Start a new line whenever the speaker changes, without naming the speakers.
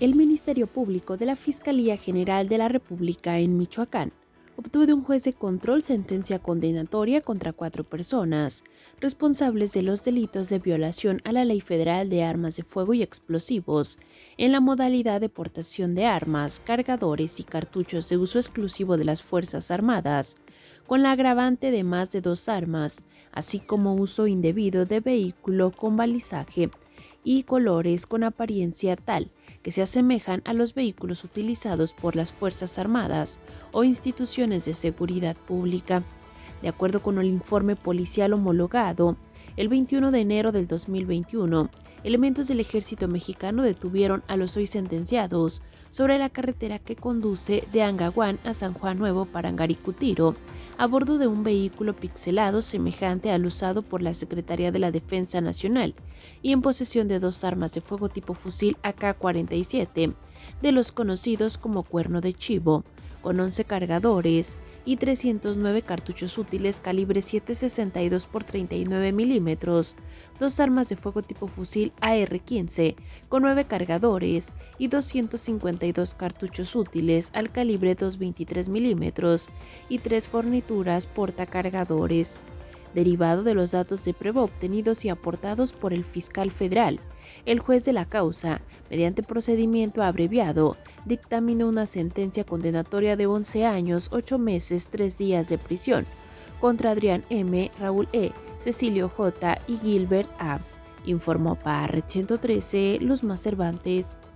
El Ministerio Público de la Fiscalía General de la República en Michoacán obtuvo de un juez de control sentencia condenatoria contra 4 personas responsables de los delitos de violación a la Ley Federal de Armas de Fuego y Explosivos en la modalidad de portación de armas, cargadores y cartuchos de uso exclusivo de las Fuerzas Armadas, con la agravante de más de 2 armas, así como uso indebido de vehículo con balizaje y colores con apariencia tal que se asemejan a los vehículos utilizados por las Fuerzas Armadas o instituciones de seguridad pública. De acuerdo con el informe policial homologado, el 21 de enero del 2021, elementos del Ejército Mexicano detuvieron a los hoy sentenciados sobre la carretera que conduce de Angahuán a San Juan Nuevo Parangaricutiro, a bordo de un vehículo pixelado semejante al usado por la Secretaría de la Defensa Nacional y en posesión de 2 armas de fuego tipo fusil AK-47, de los conocidos como cuerno de chivo, con 11 cargadores y 309 cartuchos útiles calibre 7.62 x 39 milímetros, 2 armas de fuego tipo fusil AR-15 con 9 cargadores y 252 cartuchos útiles al calibre 2.23 milímetros y 3 fornituras portacargadores. Derivado de los datos de prueba obtenidos y aportados por el fiscal federal, el juez de la causa, mediante procedimiento abreviado, dictaminó una sentencia condenatoria de 11 años, 8 meses, 3 días de prisión contra Adrián M., Raúl E., Cecilio J. y Gilbert A., informó para Red 113 Luzma Cervantes.